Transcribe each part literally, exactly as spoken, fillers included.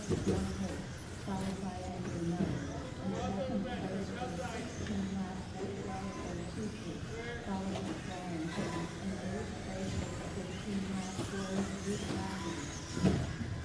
one hit, followed by Andrew Murray. In second place was sixteen lap Edgar Bertucci, followed by Brian Jones. In eighth place was fifteen lap George Ruth.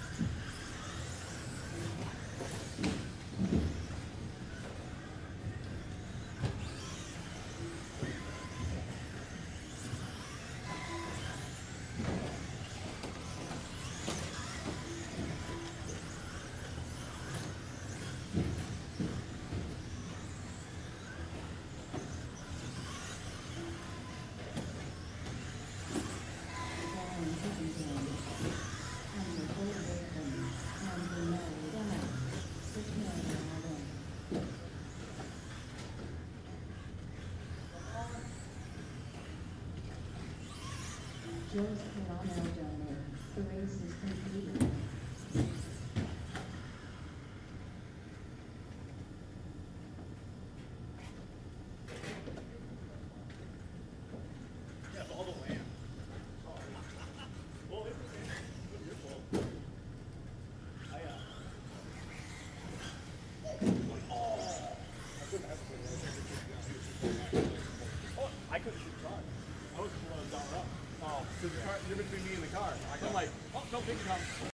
Joe's Toronto donor. The race is completed. Yeah, all the land. Well, it's your fault. I, uh, oh, I couldn't have it. Oh, I couldn't shoot the car. I was the one that was down up. Oh, so the car, you're between me and the car. I'm like, oh, no, big come.